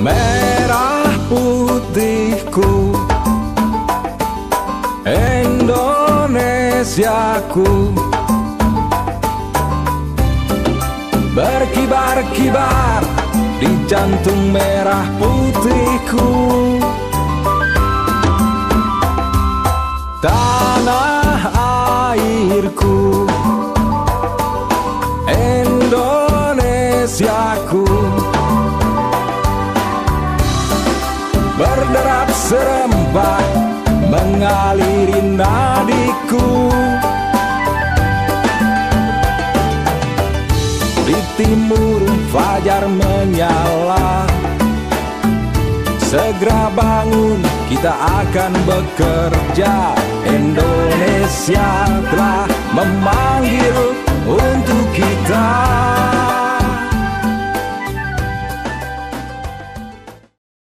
Merah putihku, Indonesiaku, berkibar-kibar di jantung merah putihku. Tanah airku, Indonesiaku, berderap serempak mengaliri nadiku. Di timur fajar menyala, segera bangun kita akan bekerja. Indonesia telah memanggil untuk kita.